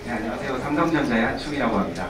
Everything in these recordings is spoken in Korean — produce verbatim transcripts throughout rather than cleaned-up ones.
네, 안녕하세요. 삼성전자의 한충이라고 합니다.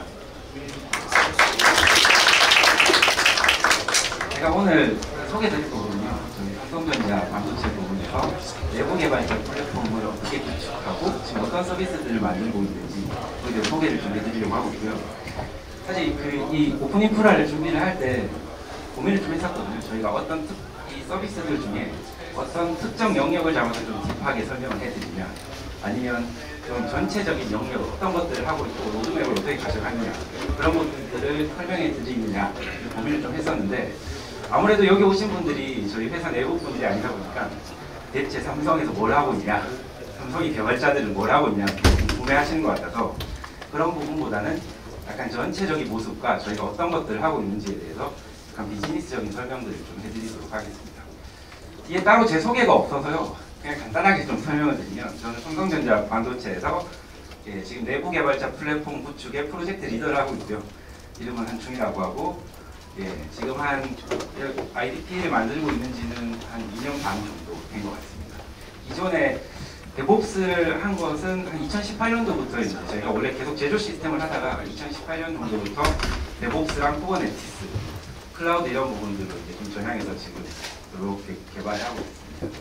제가 오늘 소개드릴 부분은요, 저희 삼성전자 반도체 부분에서 내부 개발자 플랫폼을 어떻게 구축하고 지금 어떤 서비스들을 만들고 있는지 그에 대해 소개를 좀 해드리려고 하고 있고요. 사실 그 이 오픈 인프라를 준비를 할 때 고민을 좀 했었거든요. 저희가 어떤 특, 이 서비스들 중에 어떤 특정 영역을 잡아서 좀 딥하게 설명을 해드리냐, 아니면 좀 전체적인 영역 어떤 것들을 하고 있고 로드맵을 어떻게 가져가느냐, 그런 것들을 설명해 드리느냐 고민을 좀 했었는데, 아무래도 여기 오신 분들이 저희 회사 내부 분들이 아니다 보니까 대체 삼성에서 뭘 하고 있냐, 삼성이 개발자들은 뭘 하고 있냐 궁금해하시는 것 같아서 그런 부분보다는 약간 전체적인 모습과 저희가 어떤 것들을 하고 있는지에 대해서 약간 비즈니스적인 설명들을 좀 해드리도록 하겠습니다. 이게 따로 제 소개가 없어서요, 그냥 간단하게 좀 설명을 드리면, 저는 삼성전자 반도체에서 예, 지금 내부 개발자 플랫폼 구축의 프로젝트 리더를 하고 있고요. 이름은 한충이라고 하고, 예, 지금 한 아이디피를 만들고 있는지는 한 이 년 반 정도 된 것 같습니다. 기존에 데브옵스를 한 것은 한 이천십팔 년도부터 이제 저희가 원래 계속 제조 시스템을 하다가 이천십팔 년 정도부터 데브옵스랑 쿠버네티스, 클라우드 이런 부분들을 이제 좀 전향해서 지금 이렇게 개발하고 있습니다.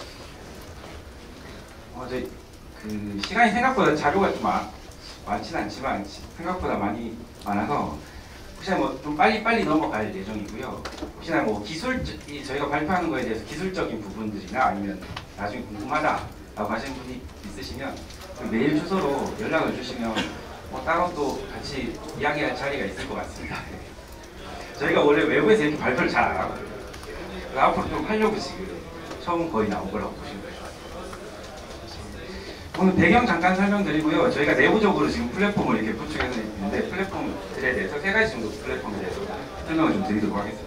어, 저희 그 시간이 생각보다 자료가 좀 아, 많지는 않지만 생각보다 많이 많아서 혹시나 뭐 좀 빨리 빨리 넘어갈 예정이고요. 혹시나 뭐 기술 저희가 발표하는 거에 대해서 기술적인 부분들이나 아니면 나중에 궁금하다라고 하시는 분이 있으시면 그 메일 주소로 연락을 주시면 뭐 따로 또 같이 이야기할 자리가 있을 것 같습니다. 저희가 원래 외부에서 이렇게 발표를 잘 안 하거든요. 앞으로 좀 하려고 지금 처음 거의 나온 거라고 보시면 돼요. 오늘 배경 잠깐 설명드리고요. 저희가 내부적으로 지금 플랫폼을 이렇게 구축해서 있는데, 플랫폼들에 대해서 세 가지 정도 플랫폼에 대해서 설명을 좀 드리도록 하겠습니다.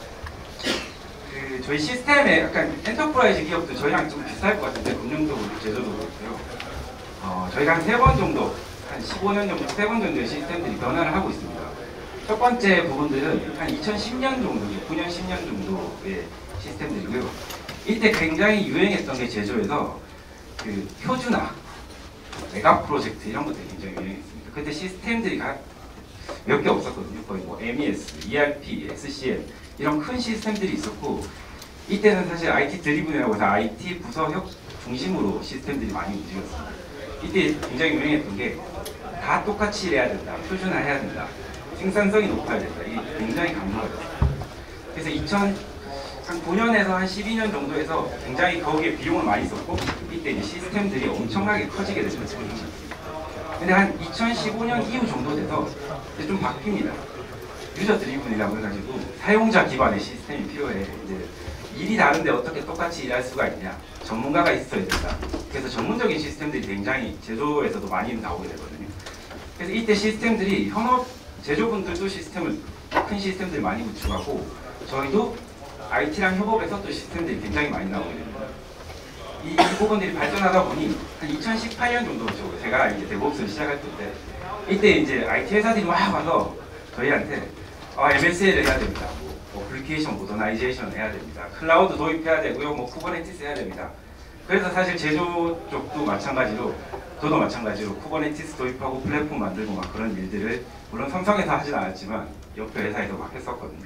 그 저희 시스템에 약간 엔터프라이즈 기업도 저희랑 좀 비슷할 것 같은데, 금융적으로 제조도 그렇고요. 어, 저희가 한 세 번 정도, 한 십오 년 정도, 세 번 정도의 시스템들이 변화를 하고 있습니다. 첫 번째 부분들은 한 이천십 년 정도, 구 년, 십 년 정도의 시스템들이고요. 이때 굉장히 유행했던 게 제조에서 그 표준화, 메가 프로젝트 이런 것들이 굉장히 유행했습니다. 그때 시스템들이 몇 개 없었거든요. 거의 뭐 엠이에스, 이알피, 엑스씨엠 이런 큰 시스템들이 있었고, 이때는 사실 아이티 드리븐이라고 해서 아이티 부서 협 중심으로 시스템들이 많이 움직였습니다. 이때 굉장히 유행했던 게 다 똑같이 해야 된다, 표준화해야 된다, 생산성이 높아야 된다, 이게 굉장히 강조였습니다. 그래서 이천 구 년에서 한 십이 년 정도에서 굉장히 거기에 비용을 많이 썼고, 이때 이제 시스템들이 엄청나게 커지게 됐죠. 근데 한 이천십오 년 이후 정도 돼서 이제 좀 바뀝니다. 유저 드리븐이라고 해가지고 사용자 기반의 시스템이 필요해. 이제 일이 다른데 어떻게 똑같이 일할 수가 있냐, 전문가가 있어야 된다. 그래서 전문적인 시스템들이 굉장히 제조에서도 많이 나오게 되거든요. 그래서 이때 시스템들이 현업 제조분들도 시스템을 큰 시스템들을 많이 구축하고, 저희도 아이티랑 협업해서 또 시스템들이 굉장히 많이 나오게 됩니다. 이, 이 부분들이 발전하다 보니 한 이천십팔 년 정도죠. 제가 이제 데브옵스를 시작할 때, 이때 이제 아이티 회사들이 막 와서 저희한테 아, 엠에스엘을 해야 됩니다. 뭐 어플리케이션 모더나이제이션 해야 됩니다. 클라우드 도입해야 되고요. 뭐 쿠버네티스 해야 됩니다. 그래서 사실 제조 쪽도 마찬가지로, 저도 마찬가지로 쿠버네티스 도입하고 플랫폼 만들고 막 그런 일들을 물론 삼성에서 하진 않았지만 옆에 회사에서 막 했었거든요.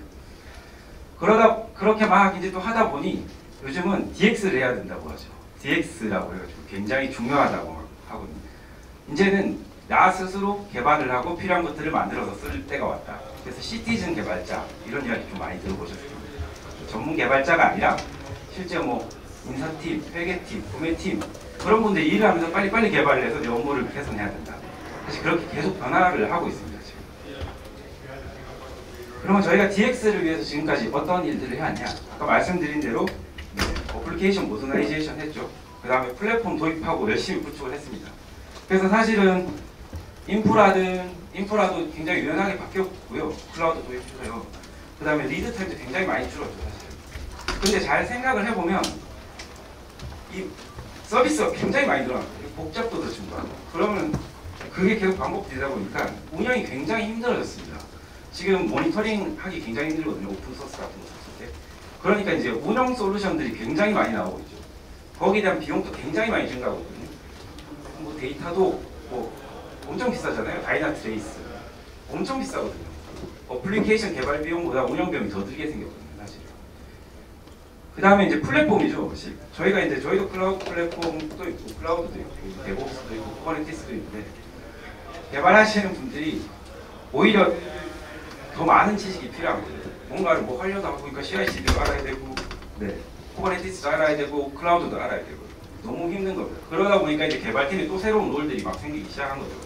그러다 그렇게 막 이제 또 하다 보니 요즘은 디엑스를 해야 된다고 하죠. 디엑스라고 해가지고 굉장히 중요하다고 하거든요. 이제는 나 스스로 개발을 하고 필요한 것들을 만들어서 쓸 때가 왔다. 그래서 시티즌 개발자 이런 이야기 좀 많이 들어보셨을 겁니다. 전문 개발자가 아니라 실제 뭐 인사팀, 회계팀, 구매팀 그런 분들이 일을 하면서 빨리빨리 개발을 해서 내 업무를 개선해야 된다. 사실 그렇게 계속 변화를 하고 있습니다. 지금. 그러면 저희가 디엑스를 위해서 지금까지 어떤 일들을 해왔냐? 아까 말씀드린 대로 네, 어플리케이션 모더나이제이션 했죠. 그 다음에 플랫폼 도입하고 열심히 구축을 했습니다. 그래서 사실은 인프라든 인프라도 굉장히 유연하게 바뀌었고요. 클라우드 도입해서요. 그 다음에 리드 타임도 굉장히 많이 줄었죠, 사실. 근데 잘 생각을 해보면 이 서비스가 굉장히 많이 늘어났고 복잡도도 증가하고, 그러면 그게 계속 반복되다 보니까 운영이 굉장히 힘들어졌습니다. 지금 모니터링 하기 굉장히 힘들거든요. 오픈소스 같은 거 썼을 때. 그러니까 이제 운영 솔루션들이 굉장히 많이 나오고 있죠. 거기에 대한 비용도 굉장히 많이 증가하거든요. 뭐 데이터도 뭐 엄청 비싸잖아요. 다이나트레이스 엄청 비싸거든요. 어플리케이션 개발 비용보다 운영 비용이 더 들게 생겼거든요, 사실. 그 다음에 이제 플랫폼이죠. 저희가 이제 저희도 클라우드 플랫폼도 있고 클라우드도 있고 데브옵스도 있고 쿠버네티스도 있는데 개발하시는 분들이 오히려 더 많은 지식이 필요한 거예요. 뭔가를 뭐 하려다 보니까 씨아이씨디도 알아야 되고, 네, 쿠버네티스도 알아야 되고, 클라우드도 알아야 되고 너무 힘든 겁니다. 그러다 보니까 이제 개발팀에 또 새로운 롤들이 막 생기기 시작한 거죠.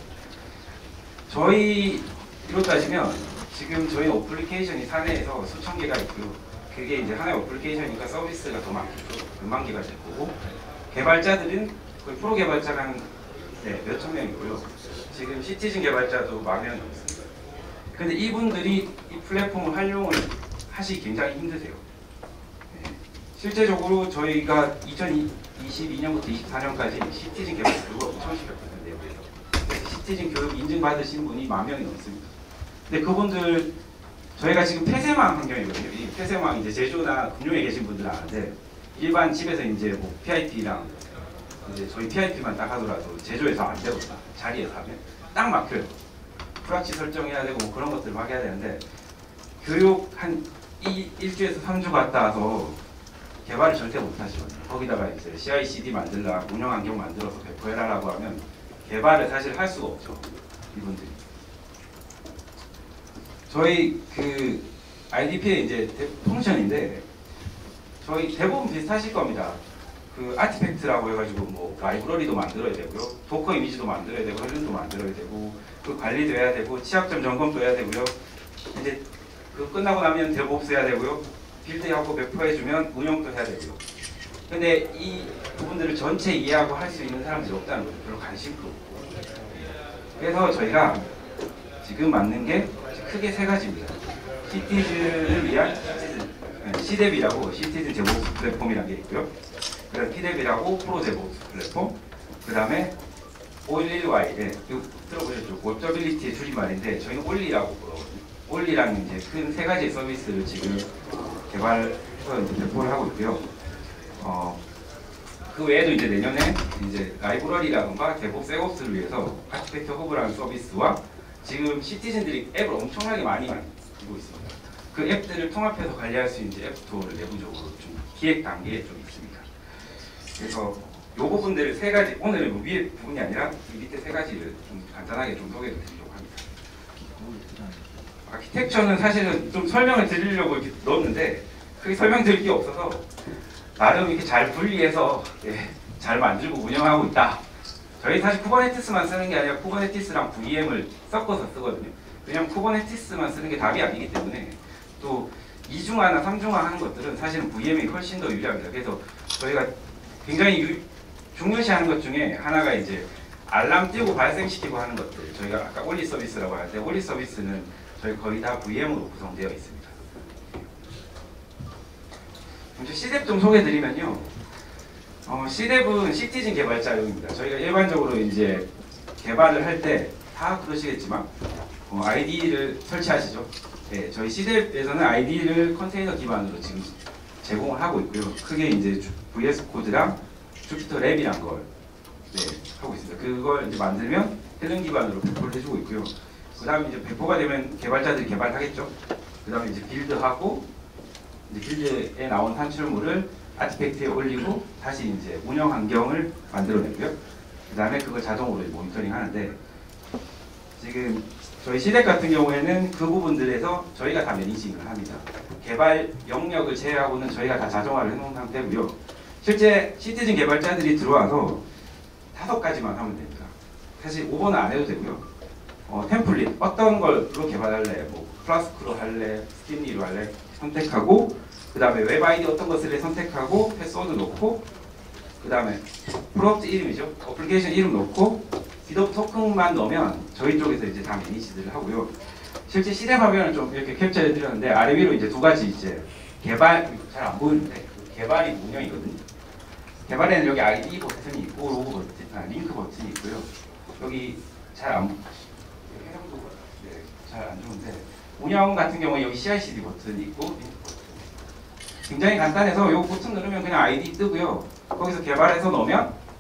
저희로 따지면 지금 저희 어플리케이션이 사내에서 수천 개가 있고요. 그게 이제 하나의 어플리케이션이니까 서비스가 더 많겠죠. 몇만 개가 될 거고, 개발자들은 거의 프로 개발자랑 네, 몇천 명이고요. 지금 시티즌 개발자도 만 명이 있습니다. 근데 이분들이 이 플랫폼을 활용을 하시기 굉장히 힘드세요. 네. 실제적으로 저희가 이천이십이 년부터 이십사 년까지 시티즌 개발 교육을 엄청 시켰거든요. 내부에서. 그래서 시티즌 교육 인증받으신 분이 만 명이 넘습니다. 근데 그분들 저희가 지금 폐쇄망 환경이거든요. 이 폐쇄망 이제 제조나 금융에 계신 분들은 아는데 일반 집에서 이제 뭐 피아이피랑 이제 저희 피아이피만 딱 하더라도 제조에서 안 되거든요. 자리에서 하면 딱 막혀요. 프락치 설정해야 되고 뭐 그런 것들 막 해야 되는데 교육 한 이, 일주에서 삼 주 갔다 와서 개발을 절대 못 하시거든요. 거기다가 이제 씨아이씨디 만들라, 운영 환경 만들어서 배포해라라고 하면 개발을 사실 할 수가 없죠. 이분들이. 저희 그 아이디피의 이제 펑션인데 저희 대부분 비슷하실 겁니다. 그 아티팩트라고 해가지고 뭐 라이브러리도 만들어야 되고요, 도커 이미지도 만들어야 되고, 헬름도 만들어야 되고, 그 관리도 해야 되고, 취약점 점검도 해야 되고요. 이제 그 끝나고 나면 데브옵스 해야 되고요, 빌드하고 배포해주면 운영도 해야 되고요. 근데 이 부분들을 전체 이해하고 할 수 있는 사람들이 없다는 거죠. 별로 관심도 없고. 그래서 저희가 지금 만든 게 크게 세 가지입니다. 시티즌을 위한 시티즌, 시뎁이라고 시티즌 데브옵스 플랫폼이라는 게 있고요. 그다음 피뎁이라고 프로 데브옵스 플랫폼, 그 다음에 올리와이, 네, 이거 들어보셨죠? 옵저빌리티의 줄임말인데 저희는 올리라고 부르거든요. 올리라는 이제 큰 세 가지 서비스를 지금 개발해서 이제 배포를 하고 있고요. 어, 그 외에도 이제 내년에 이제 라이브러리라든가 데브옵스, 엑옵스를 위해서 아티팩트 허브라는 서비스와 지금 시티즌들이 앱을 엄청나게 많이 만들고 있습니다. 그 앱들을 통합해서 관리할 수 있는 앱 스토어를 내부적으로 좀 기획 단계에 좀 있습니다. 그래서 이 부분들을 세 가지, 오늘은 뭐 위에 부분이 아니라 이 밑에 세 가지를 좀 간단하게 좀 소개해 드리려고 합니다. 아키텍처는 사실은 좀 설명을 드리려고 이렇게 넣었는데 크게 설명드릴 게 없어서 나름 이렇게 잘 분리해서 예, 잘 만들고 운영하고 있다. 저희 사실 쿠버네티스만 쓰는 게 아니라 쿠버네티스랑 브이엠을 섞어서 쓰거든요. 왜냐면 쿠버네티스만 쓰는 게 답이 아니기 때문에 또 이중화나 삼중화 하는 것들은 사실은 브이엠이 훨씬 더 유리합니다. 그래서 저희가 굉장히 유, 중요시하는 것 중에 하나가 이제 알람 띄고 발생시키고 하는 것들. 저희가 아까 올리 서비스라고 하는데 올리 서비스는 저희 거의 다 브이엠으로 구성되어 있습니다. 먼저 시뎁 좀 소개해드리면요. 어, 시뎁은 시티즌 개발자용입니다. 저희가 일반적으로 이제 개발을 할 때 다 그러시겠지만 어, 아이디를 설치하시죠. 네, 저희 시뎁에서는 아이디를 컨테이너 기반으로 지금 제공을 하고 있고요. 크게 이제 브이에스 코드랑 주피터 랩이란 걸 네, 하고 있습니다. 그걸 이제 만들면 헬름 기반으로 배포를 해주고 있고요. 그 다음에 이제 배포가 되면 개발자들이 개발하겠죠. 그 다음에 이제 빌드하고 이제 빌드에 나온 산출물을 아티팩트에 올리고 다시 이제 운영 환경을 만들어내고요. 그 다음에 그걸 자동으로 모니터링 하는데 지금 저희 시뎁 같은 경우에는 그 부분들에서 저희가 다 매니징을 합니다. 개발 영역을 제외하고는 저희가 다 자동화를 해놓은 상태고요. 실제 시티즌 개발자들이 들어와서 다섯 가지만 하면 됩니다. 사실 오 번은 안 해도 되고요. 어, 템플릿 어떤 걸로 개발할래, 뭐 플라스크로 할래, 스팀리로 할래 선택하고 그 다음에 웹 아이디 어떤 것을 선택하고 패스워드 넣고 그 다음에 프로덕트 이름이죠. 어플리케이션 이름 넣고 디덥 토큰만 넣으면 저희 쪽에서 이제 다 매니지들을 하고요. 실제 시뎁 화면을 좀 이렇게 캡처해 드렸는데 아래 위로 이제 두 가지 이제 개발 잘 안 보이는데 개발이 운영이거든요. 개발에는 여기 아이디 버튼이 있고 로고 버튼, 아, 링크 버튼이 있고요. 여기 잘 안 해상도가 네, 잘 안 좋은데 운영 같은 경우에 여기 씨아이씨디 버튼이 있고 링크 버튼. 굉장히 간단해서 이 버튼 누르면 그냥 아이디 뜨고요. 거기서 개발해서 넣으면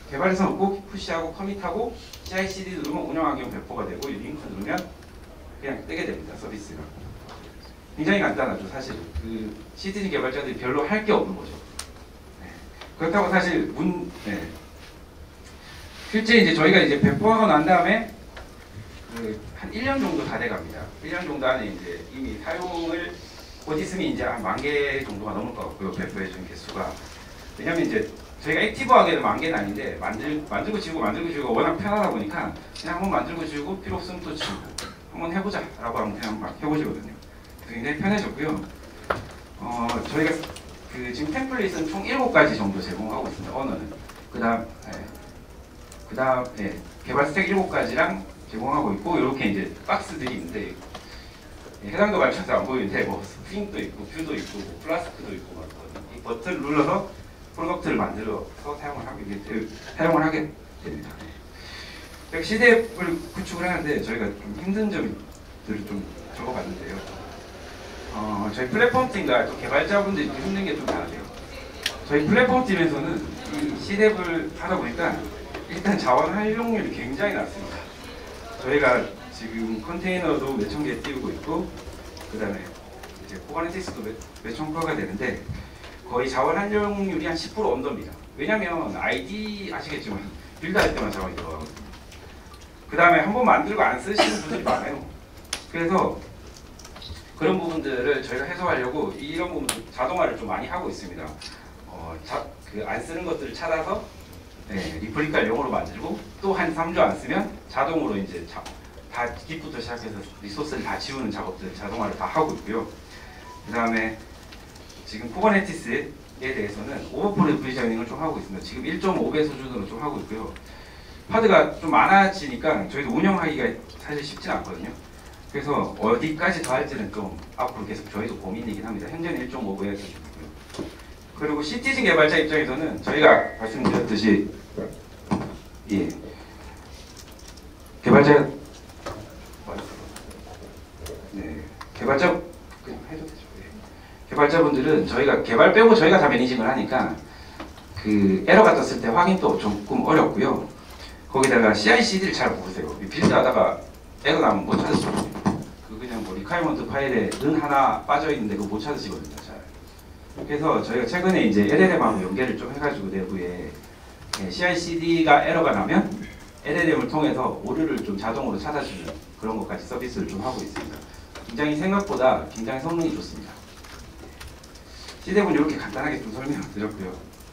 개발에서 없고 푸시하고 커밋하고 씨아이씨디 누르면 운영 환경 배포가 되고 이 링크 누르면 그냥 뜨게 됩니다. 서비스가. 굉장히 간단하죠. 사실 그 시티즌 개발자들이 별로 할 게 없는 거죠. 네. 그렇다고 사실 문 네. 실제 이제 저희가 이제 배포하고 난 다음에 그 한 일 년 정도 다 돼갑니다. 일 년 정도 안에 이제 이미 사용을 곧 있으면 이제 한 만 개 정도가 넘을 것 같고요. 배포해준 개수가. 왜냐면 이제 저희가 액티브하게는 만 개는 아닌데 만들, 만들고 지우고 만들고 지우고 워낙 편하다 보니까 그냥 한번 만들고 지우고 필요 없으면 또 지우고 한번 해보자 라고 하면 그냥 막 해보시거든요. 굉장히 편해졌고요. 어, 저희가 그 지금 템플릿은 총 일곱 가지 정도 제공하고 있습니다. 언어는. 그 다음, 예. 그 다음, 예. 개발 스택 일곱 가지랑 제공하고 있고, 이렇게 이제 박스들이 있는데, 예. 해당도 맞춰서 안 보이는데, 뭐, 스프링도 있고, 뷰도 있고, 뭐 플라스크도 있고, 막, 이 버튼을 눌러서 프로덕트를 만들어서 사용을 하게, 사용을 하게 됩니다. 시대를 구축을 하는데, 저희가 좀 힘든 점들을 좀 적어봤는데요. 어, 저희 플랫폼 팀과 또 개발자분들이 힘든 게 좀 다르대요. 저희 플랫폼 팀에서는 이 시뎁을 하다 보니까 일단 자원 활용률이 굉장히 낮습니다. 저희가 지금 컨테이너도 몇천 개 띄우고 있고, 그 다음에 이제 쿠버네티스도 몇, 몇천 건가 되는데, 거의 자원 활용률이 한 십 퍼센트 언더입니다. 왜냐면 아이디 아시겠지만 빌드할 때만 자원이 들어가거든요. 그 다음에 한번 만들고 안 쓰시는 분들이 많아요. 그래서 그런 부분들을 저희가 해소하려고 이런 부분들 자동화를 좀 많이 하고 있습니다. 어, 그 안 쓰는 것들을 찾아서 네, 리플리카용으로 만들고 또 한 삼 주 안 쓰면 자동으로 이제 자, 다 깃부터 시작해서 리소스를 다 지우는 작업들 자동화를 다 하고 있고요. 그 다음에 지금 쿠버네티스에 대해서는 오버플로우 프리저닝을 좀 하고 있습니다. 지금 일 점 오 배 수준으로 좀 하고 있고요. 파드가 좀 많아지니까 저희도 운영하기가 사실 쉽진 않거든요. 그래서 어디까지 더 할지는 좀 앞으로 계속 저희도 고민이긴 합니다. 현재는 일 점 오 배에서 주고요. 그리고 시티즌 개발자 입장에서는 저희가 말씀드렸듯이 예 개발자 네 개발자 그냥 해도 되죠. 예. 개발자분들은 저희가 개발 빼고 저희가 다 매니징을 하니까 그 에러가 떴을 때 확인도 조금 어렵고요. 거기다가 씨아이씨디를 잘 모르세요. 빌드하다가 에러 나면 못 찾으시거든요. 그 그냥 뭐 리콰이먼트 파일에 는 하나 빠져 있는데 그거 못 찾으시거든요. 잘. 그래서 저희가 최근에 이제 엘엘엠하고 연계를 좀 해가지고 내부에 씨아이씨디가 에러가 나면 엘엘엠을 통해서 오류를 좀 자동으로 찾아주는 그런 것까지 서비스를 좀 하고 있습니다. 굉장히 생각보다 굉장히 성능이 좋습니다. 시뎁은 이렇게 간단하게 좀 설명을 드렸고요.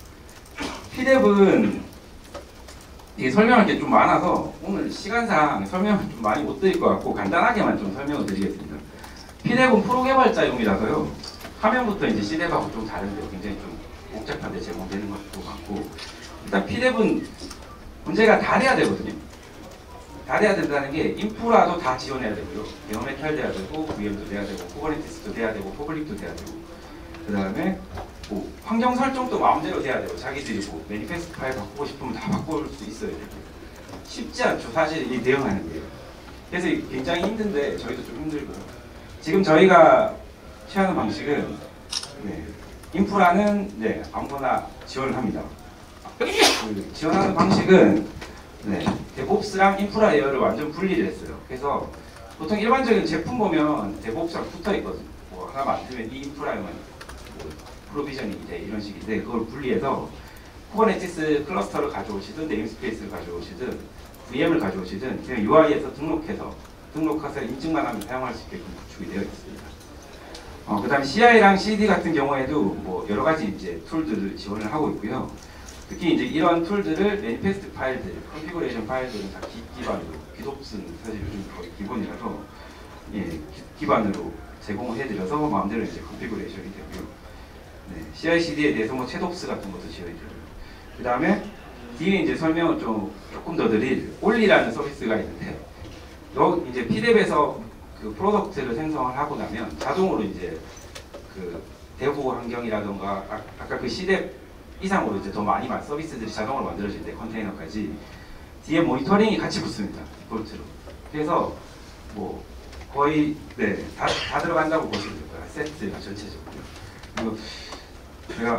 피뎁은 이게 설명할 게 좀 많아서 오늘 시간상 설명을 좀 많이 못 드릴 것 같고 간단하게만 좀 설명을 드리겠습니다. 피뎁은 프로 개발자용이라서요. 화면부터 이제 시뎁하고 좀 다른데요. 굉장히 좀 복잡하게 제공되는 것도 많고 일단 피뎁은 문제가 다 돼야 되거든요. 다 돼야 된다는 게 인프라도 다 지원해야 되고요. 베어메탈 돼야 되고 브이엠도 돼야 되고 쿠버네티스도 돼야 되고 퍼블릭도 돼야 되고 그 다음에 뭐 환경 설정도 마음대로 돼야 되고 자기들이 뭐 매니페스트 파일 바꾸고 싶으면 다 바꿀 수 있어야 되고 쉽지 않죠. 사실 이 대응하는 게요. 그래서 굉장히 힘든데 저희도 좀 힘들고요. 지금 저희가 취하는 방식은 네, 인프라는 네, 아무거나 지원을 합니다. 그 지원하는 방식은 네, 데브옵스랑 인프라 레이어를 완전 분리를 했어요. 그래서 보통 일반적인 제품 보면 데브옵스랑 붙어 있거든요. 뭐 하나 만들면 이 인프라용은 뭐 프로비저닝이 돼 이런 식인데 그걸 분리해서 쿠버네티스 클러스터를 가져오시든 네임스페이스를 가져오시든 브이엠을 가져오시든 그냥 유아이에서 등록해서 등록해서 인증만 하면 사용할 수 있게끔 구축이 되어 있습니다. 어, 그 다음에 씨아이랑 씨디 같은 경우에도 뭐 여러 가지 이제 툴들을 지원을 하고 있고요. 특히 이제 이런 툴들을 매니페스트 파일들, 컨피그레이션 파일들은 다 깃 기반으로, 깃옵스는 사실 요즘 거의 기본이라서 예, 깃 기반으로 제공을 해드려서 마음대로 이제 컨피그레이션이 되고요. 네, 씨아이씨디에 대해서 뭐 챗옵스 같은 것도 지원해드려요. 그 다음에 뒤에 이제 설명을 좀 조금 더 드릴 올리라는 서비스가 있는데, 여 이제 피뎁에서 그 프로덕트를 생성을 하고 나면 자동으로 이제 그 대부 환경이라던가 아, 아까 그 시뎁 이상으로 이제 더 많이 서비스들이 자동으로 만들어질 때 컨테이너까지 뒤에 모니터링이 같이 붙습니다. 디폴트로. 그래서 뭐 거의 네, 다, 다 들어간다고 보시면 될 거예요. 세트가 전체적으로. 그리고 제가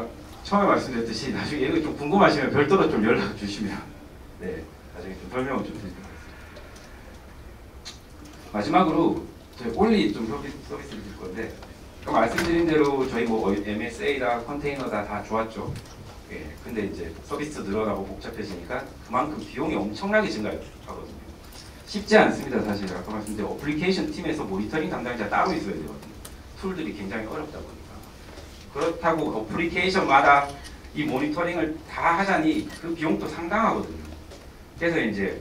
처음에 말씀드렸듯이 나중에 이거 좀 궁금하시면 별도로 좀 연락 주시면 네 나중에 좀 설명을 좀 드리도록 하겠습니다. 마지막으로 저희 올리 좀 서비스, 서비스를 드릴 건데 말씀드린 대로 저희 뭐 엠에스에이다 컨테이너다 다 좋았죠. 예, 근데 이제 서비스 늘어나고 복잡해지니까 그만큼 비용이 엄청나게 증가하거든요. 쉽지 않습니다. 사실 아까 말씀드린 어플리케이션 팀에서 모니터링 담당자 따로 있어야 되거든요. 툴들이 굉장히 어렵다 보니까. 그렇다고 어플리케이션마다 이 모니터링을 다 하자니 그 비용도 상당하거든요. 그래서 이제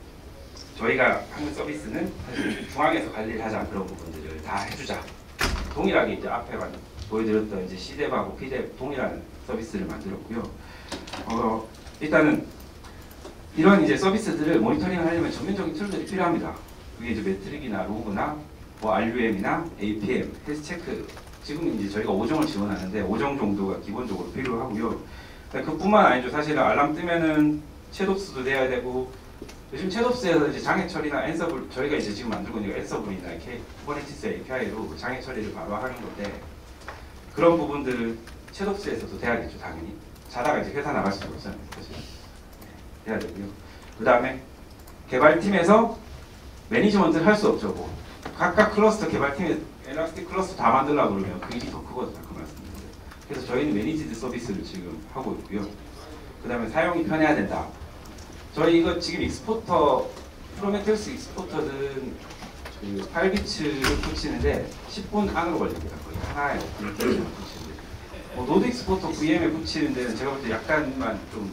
저희가 하는 서비스는 사실 중앙에서 관리를 하자 그런 부분들을 다 해주자. 동일하게 이제 앞에 보여드렸던 이제 씨뎁하고 피뎁 동일한 서비스를 만들었고요. 어, 일단은 이런 이제 서비스들을 모니터링을 하려면 전면적인 툴들이 필요합니다. 그게 이제 매트릭이나 로그나 뭐 알유엠이나 에이피엠, 헬스 체크. 지금 이제 저희가 오 종을 지원하는데 오 종 정도가 기본적으로 필요하고요. 그뿐만 아니죠. 사실은 알람 뜨면은 챗옵스도 돼야 되고 요즘 챗옵스에서 이제 장애 처리나 앤서블 저희가 이제 지금 만들고 있는 앤서블이나 쿠버네티스 에이피아이로 장애 처리를 바로 하는 건데 그런 부분들을 챗옵스에서도 돼야겠죠. 당연히 자다가 이제 회사 나갈 수도 없잖아요. 사실 돼야 되고요. 그 다음에 개발팀에서 매니지먼트를 할 수 없죠. 뭐 각각 클러스터 개발팀에 엘라스틱 클러스터 다 만들려고 그러면 그 일이 더 크거든요. 그 말씀인데. 그래서 저희는 매니지드 서비스를 지금 하고 있고요. 그 다음에 사용이 편해야 된다. 저희 이거 지금 익스포터 프로메테우스 익스포터는 그 팔 비츠를 붙이는데 십 분 안으로 걸립니다. 거의 하나에 어플리케이션을 붙이는데 뭐 노드 익스포터 브이엠에 붙이는 데는 제가 볼 때 약간만 좀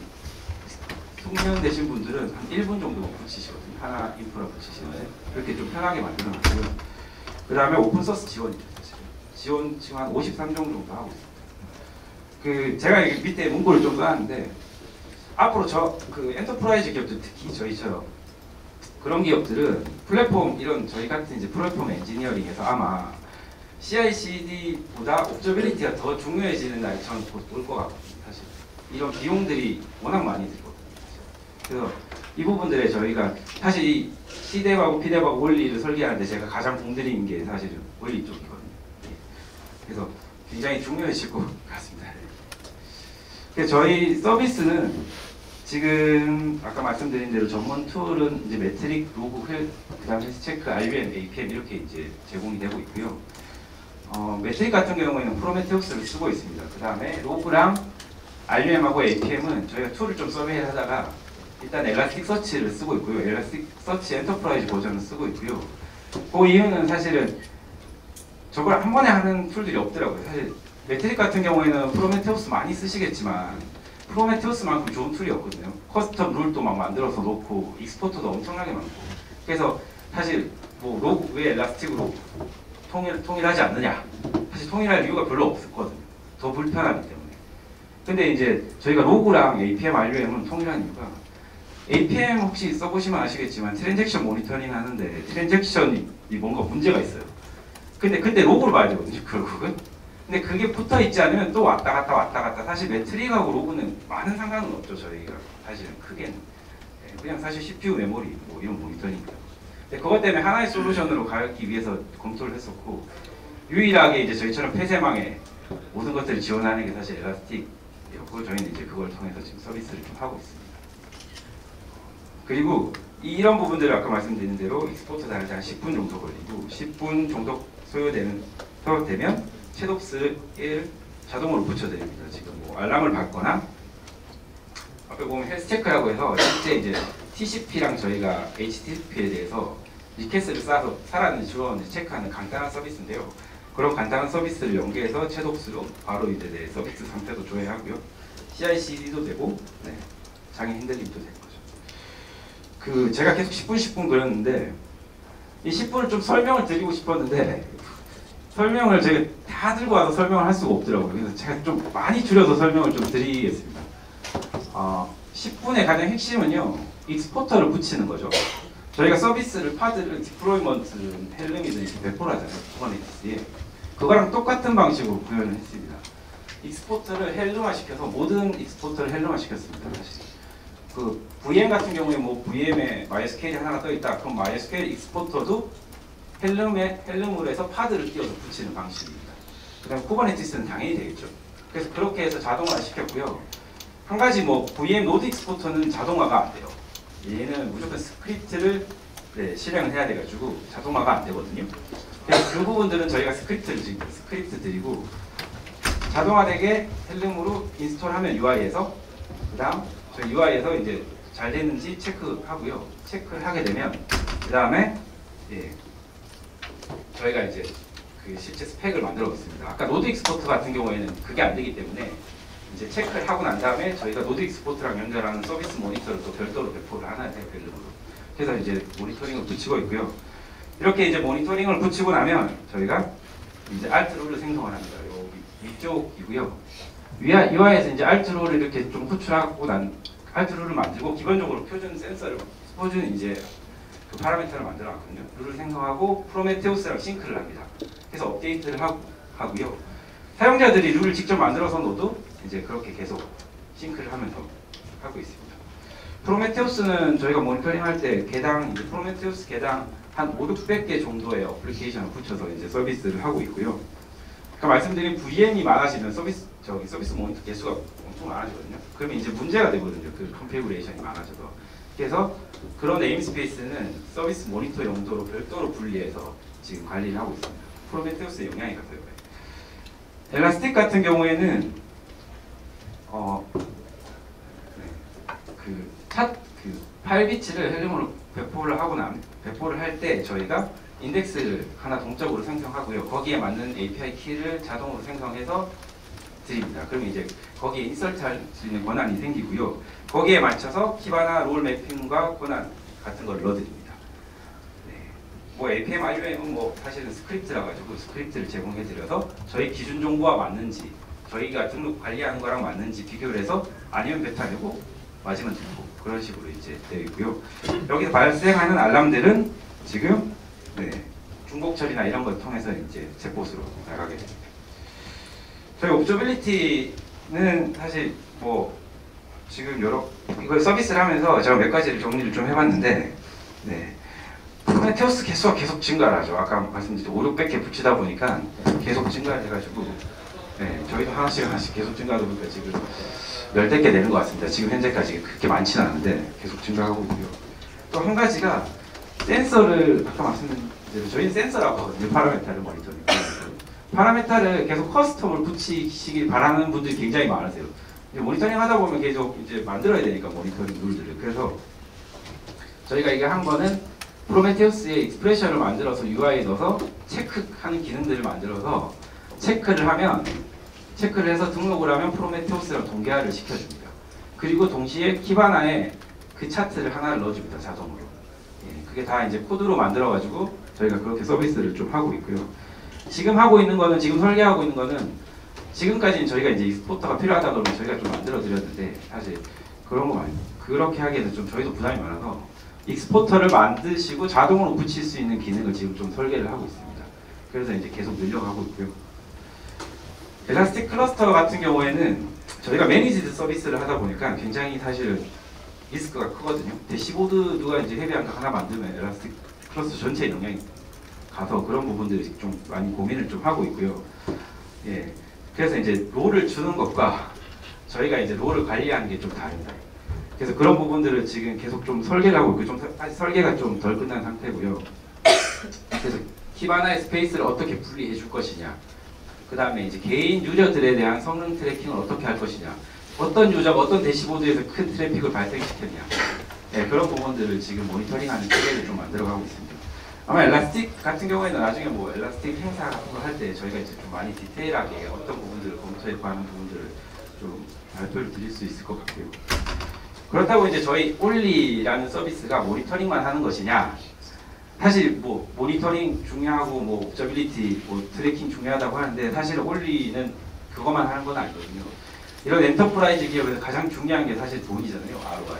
숙련되신 분들은 한 일 분 정도만 붙이시거든요. 하나 인프라 붙이시는데 그렇게 좀 편하게 만들어놨고요. 그 다음에 오픈소스 지원이죠. 사실. 지원 지금 한 오십삼 종 정도 하고 있습니다. 그 제가 여기 밑에 문구를 좀 써놨는데 앞으로 저 그 엔터프라이즈 기업들 특히 저희처럼 그런 기업들은 플랫폼 이런 저희 같은 이제 플랫폼 엔지니어링에서 아마 씨아이씨디보다 옵저빌리티가 더 중요해지는 날이 저는 곧 올 것 같거든요. 사실 이런 비용들이 워낙 많이 들거든요. 그래서 이 부분들에 저희가 사실 이 씨뎁하고 피뎁하고 원리를 설계하는데 제가 가장 공들인 게 사실은 원리 쪽이거든요. 그래서 굉장히 중요해질 것 같습니다. 그래서 저희 서비스는 지금 아까 말씀드린 대로 전문 툴은 이제 매트릭, 로그, 휠, 그다음 헬스 체크, 알유엠, 에이피엠 이렇게 이제 제공이 되고 있고요. 어, 매트릭 같은 경우에는 프로메테우스를 쓰고 있습니다. 그 다음에 로그랑 알유엠하고 에이피엠은 저희가 툴을 좀 서베이하다가 일단 엘라스틱 서치를 쓰고 있고요. 엘라스틱 서치 엔터프라이즈 버전을 쓰고 있고요. 그 이유는 사실은 저걸 한 번에 하는 툴들이 없더라고요. 사실 매트릭 같은 경우에는 프로메테우스 많이 쓰시겠지만 프로메테우스만큼 좋은 툴이 없거든요. 커스텀 룰도 막 만들어서 놓고 익스포터도 엄청나게 많고 그래서 사실 뭐 로그 왜 엘라스틱으로 통일, 통일하지 않느냐 사실 통일할 이유가 별로 없었거든요. 더 불편하기 때문에. 근데 이제 저희가 로그랑 에이피엠, 알유엠은 통일한 이유가 에이피엠 혹시 써보시면 아시겠지만 트랜잭션 모니터링 하는데 트랜잭션이 뭔가 문제가 있어요. 근데 그때 로그를 봐야 되거든요. 결국은. 근데 그게 붙어 있지 않으면 또 왔다 갔다 왔다 갔다 사실 매트릭하고 로그는 많은 상관은 없죠. 저희가 사실은 크게는 그냥 사실 씨피유 메모리 뭐 이런 모니터링입니다. 근데 그것 때문에 하나의 솔루션으로 가기 위해서 검토를 했었고 유일하게 이제 저희처럼 폐쇄망에 모든 것들을 지원하는 게 사실 엘라스틱이었고 저희는 이제 그걸 통해서 지금 서비스를 좀 하고 있습니다. 그리고 이런 부분들을 아까 말씀드린 대로 익스포트 다닐 때 한 십 분 정도 걸리고 십 분 정도 소요되는 소요되면 챗옵스를 자동으로 붙여드립니다. 지금 뭐 알람을 받거나 앞에 보면 헬스 체크라고 해서 실제 이제 티씨피랑 저희가 에이치티티피에 대해서 리퀘스트를 쌓아서 살았는지 죽었는지 체크하는 간단한 서비스인데요. 그런 간단한 서비스를 연계해서 챗옵스로 바로 이제 내 서비스 상태도 조회하고요. 씨아이씨디도 되고 네, 장애 핸들링도 되는 거죠. 그 제가 계속 십 분 십 분 그렸는데 이 십 분을 좀 설명을 드리고 싶었는데 설명을 제가 다 들고 와서 설명을 할 수가 없더라고요. 그래서 제가 좀 많이 줄여서 설명을 좀 드리겠습니다. 어, 십 분의 가장 핵심은요. 익스포터를 붙이는 거죠. 저희가 서비스를 파드를 디플로이먼트는 헬름이든 이렇게 배포를 하잖아요. 쿠버네티스에. 그거랑 똑같은 방식으로 구현을 했습니다. 익스포터를 헬름화 시켜서 모든 익스포터를 헬름화 시켰습니다. 사실. 그 브이엠 같은 경우에 뭐 브이엠에 마이에스케일이 하나가 떠 있다. 그럼 마이에스케일 익스포터도 헬름에 헬름으로 해서 파드를 띄워서 붙이는 방식입니다. 그다음 쿠버네티스는 당연히 되겠죠. 그래서 그렇게 해서 자동화 시켰고요. 한 가지 뭐 브이엠 노드 익스포터는 자동화가 안 돼요. 얘는 무조건 스크립트를 네, 실행을 해야 돼가지고 자동화가 안 되거든요. 그래서 그 부분들은 저희가 스크립트를 지금 스크립트 드리고 자동화되게 헬름으로 인스톨하면 유아이에서 그다음 저희 유아이에서 이제 잘 됐는지 체크하고요. 체크를 하게 되면 그 다음에 예, 저희가 이제 그 실제 스펙을 만들어 보겠습니다. 아까 노드 익스포트 같은 경우에는 그게 안 되기 때문에 이제 체크를 하고 난 다음에 저희가 노드 익스포트랑 연결하는 서비스 모니터를 또 별도로 배포를 하나 해요. 헬름으로. 그래서 이제 모니터링을 붙이고 있고요. 이렇게 이제 모니터링을 붙이고 나면 저희가 이제 알트롤을 생성을 합니다. 여기 위쪽이고요. 위아, 유아에서 이제 알트롤을 이렇게 좀 호출하고 난 알트롤을 만들고 기본적으로 표준 센서를 표준 이제 그 파라미터를 만들어놨거든요. 룰을 생성하고 프로메테우스랑 싱크를 합니다. 그래서 업데이트를 하고, 하고요. 사용자들이 룰을 직접 만들어서 넣어도 이제 그렇게 계속 싱크를 하면서 하고 있습니다. 프로메테우스는 저희가 모니터링 할 때 개당 이제 프로메테우스 개당 한 오륙백 개 정도의 어플리케이션을 붙여서 이제 서비스를 하고 있고요. 아까 말씀드린 브이엠이 많아지면 서비스 저기 서비스 모니터 개수가 엄청 많아지거든요. 그러면 이제 문제가 되거든요. 그 컨피그레이션이 많아져서. 그래서 그런 네임스페이스는 서비스 모니터 용도로 별도로 분리해서 지금 관리를 하고 있습니다. 프로메테우스의 영향이 가서요. 엘라스틱 같은 경우에는 어, 네, 그 차, 그 파일 비치를 헬름으로 배포를 하고 난 배포를 할 때 저희가 인덱스를 하나 동적으로 생성하고요. 거기에 맞는 에이피아이 키를 자동으로 생성해서 드립니다. 그러면 이제 거기에 인설트할 수 있는 권한이 생기고요. 거기에 맞춰서 키바나 롤 매핑과 권한 같은 걸 넣어드립니다. 네. 뭐 에이피엠, 아이유엠은 뭐 사실은 스크립트라 가지고 스크립트를 제공해 드려서 저희 기준 정보와 맞는지 저희가 등록 관리하는 거랑 맞는지 비교를 해서 아니면 베타되고 맞으면 되고 그런 식으로 이제 되어 있고요. 여기서 발생하는 알람들은 지금 네, 중복 처리나 이런 걸 통해서 이제 챗봇으로 나가게 됩니다. 저희 옵저빌리티는 사실 뭐 지금 여러 이걸 서비스를 하면서 제가 몇 가지를 정리를 좀 해봤는데 네. 프로메테우스 개수가 계속 증가를 하죠. 아까 말씀드린 오륙백 개 붙이다 보니까 계속 증가를 해가지고 네, 저희도 하나씩 하나씩 계속 증가하다 보니까 지금 열댓 개 되는 것 같습니다. 지금 현재까지 그렇게 많지는 않은데 계속 증가하고 있고요. 또 한 가지가 센서를 아까 말씀드린 대로 저희는 센서라고 하거든요. 파라메타를 모니터링. 파라메타를 계속 커스텀을 붙이시길 바라는 분들이 굉장히 많으세요. 모니터링 하다 보면 계속 이제 만들어야 되니까 모니터링 룰들을. 그래서 저희가 이게 한 거는 프로메테우스의 익스프레션을 만들어서 유아이에 넣어서 체크하는 기능들을 만들어서 체크를 하면 체크를 해서 등록을 하면 프로메테우스랑 동계화를 시켜줍니다. 그리고 동시에 키바나에 그 차트를 하나를 넣어줍니다. 자동으로. 예, 그게 다 이제 코드로 만들어가지고 저희가 그렇게 서비스를 좀 하고 있고요. 지금 하고 있는 거는 지금 설계하고 있는 거는 지금까지는 저희가 이제 익스포터가 필요하다 그러면 저희가 좀 만들어 드렸는데 사실 그런 거 많이 그렇게 하기에는 좀 저희도 부담이 많아서 익스포터를 만드시고 자동으로 붙일 수 있는 기능을 지금 좀 설계를 하고 있습니다. 그래서 이제 계속 늘려가고 있고요. 엘라스틱 클러스터 같은 경우에는 저희가 매니지드 서비스를 하다 보니까 굉장히 사실은 리스크가 크거든요. 대시보드 누가 이제 헤비한 거 하나 만들면 엘라스틱 클러스터 전체에 영향이 가서 그런 부분들이 좀 많이 고민을 좀 하고 있고요. 예. 그래서 이제 롤을 주는 것과 저희가 이제 롤을 관리하는 게 좀 다릅니다. 그래서 그런 부분들을 지금 계속 좀 설계를 하고 있고 좀 아직 설계가 좀 덜 끝난 상태고요. 그래서 키바나의 스페이스를 어떻게 분리해 줄 것이냐, 그 다음에 이제 개인 유저들에 대한 성능 트래킹을 어떻게 할 것이냐, 어떤 유저가 어떤 대시보드에서 큰 트래픽을 발생시켰냐, 네, 그런 부분들을 지금 모니터링하는 체계를 좀 만들어가고 있습니다. 아마 엘라스틱 같은 경우에는 나중에 뭐 엘라스틱 행사 같은 거 할 때 저희가 이제 좀 많이 디테일하게 어떤 부분들을 검토했고 하는 부분들을 좀 발표를 드릴 수 있을 것 같고요. 그렇다고 이제 저희 올리라는 서비스가 모니터링만 하는 것이냐? 사실 뭐 모니터링 중요하고 뭐 옵저빌리티, 뭐 트래킹 중요하다고 하는데 사실 올리는 그것만 하는 건 아니거든요. 이런 엔터프라이즈 기업에서 가장 중요한 게 사실 돈이잖아요. 알오아이.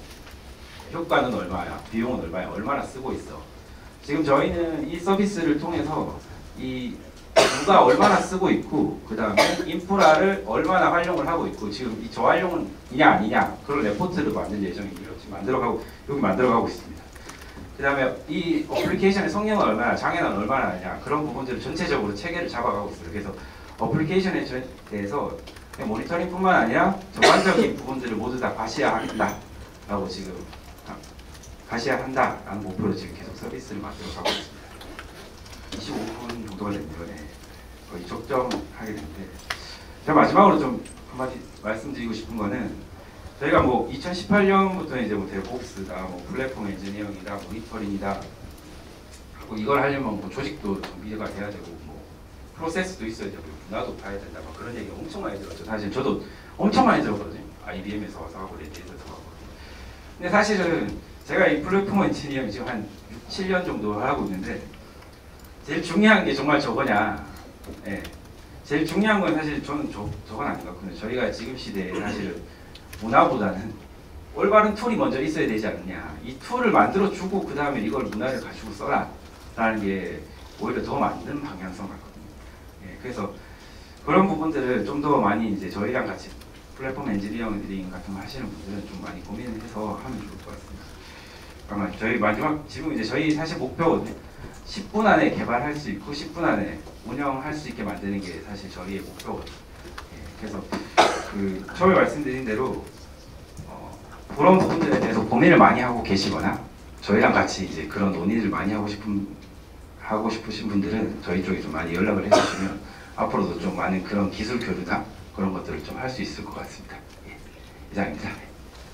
효과는 얼마야? 비용은 얼마야? 얼마나 쓰고 있어? 지금 저희는 이 서비스를 통해서 이 누가 얼마나 쓰고 있고 그 다음에 인프라를 얼마나 활용을 하고 있고 지금 이 저활용은 이냐 아니냐 그런 레포트를 만들 예정이고요. 지금 만들어가고 여기 만들어가고 있습니다. 그 다음에 이 어플리케이션의 성능은 얼마나 장애는 얼마나 하냐 그런 부분들을 전체적으로 체계를 잡아가고 있어요. 그래서 어플리케이션에 대해서 모니터링뿐만 아니라 전반적인 부분들을 모두 다 과시화한다라고 지금 과시화한다라는 목표로 지금 계속 서비스를 만들어 가고 있습니다. 이십오 분 정도가 됐네요. 네. 거의 적정하게 됐는데 제가 마지막으로 좀 한마디 말씀드리고 싶은 거는 저희가 뭐 이천십팔 년부터 이제 뭐 데브옵스다, 뭐 플랫폼 엔지니어링이다, 모니터링이다 하고 이걸 하려면 뭐 조직도 정비가 돼야 되고 뭐 프로세스도 있어야 되고 문화도 봐야 된다, 막 그런 얘기 엄청 많이 들었죠. 사실 저도 엄청 많이 들었거든요. 아이비엠에서 와서 하고 레드에서 하고. 근데 사실은 제가 이 플랫폼 엔지니어링 지금 한 육, 칠 년 정도 하고 있는데 제일 중요한 게 정말 저거냐. 예. 제일 중요한 건 사실 저는 저, 저건 아닌 것 같거든요. 저희가 지금 시대에 사실은 문화보다는 올바른 툴이 먼저 있어야 되지 않느냐. 이 툴을 만들어 주고 그 다음에 이걸 문화를 가지고 써라 라는 게 오히려 더 맞는 방향성 같거든요. 예, 그래서 그런 부분들을 좀 더 많이 이제 저희랑 같이 플랫폼 엔지니어링 같은 거 하시는 분들은 좀 많이 고민을 해서 하면 좋을 것 같습니다. 아마 저희 마지막 지금 이제 저희 사실 목표거든요. 십 분 안에 개발할 수 있고 십 분 안에 운영할 수 있게 만드는 게 사실 저희의 목표거든요. 예, 그래서 그 처음에 말씀드린 대로 어, 그런 부분들에 대해서 고민을 많이 하고 계시거나 저희랑 같이 이제 그런 논의를 많이 하고 싶은 하고 싶으신 분들은 저희 쪽에 좀 많이 연락을 해주시면 앞으로도 좀 많은 그런 기술 교류나 그런 것들을 좀 할 수 있을 것 같습니다. 예, 이상입니다.